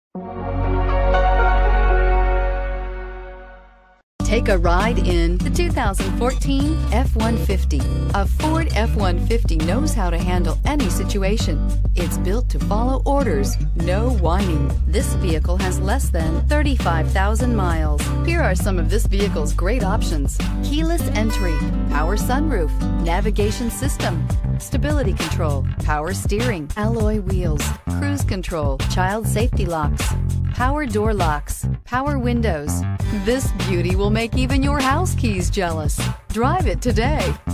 Take a ride in the 2014 F-150. A Ford F-150 knows how to handle any situation. It's built to follow orders, no whining. This vehicle has less than 35,000 miles. Here are some of this vehicle's great options: keyless entry, power sunroof, navigation system, stability control, power steering, alloy wheels, cruise control, child safety locks, power door locks, power windows. This beauty will make even your house keys jealous. Drive it today.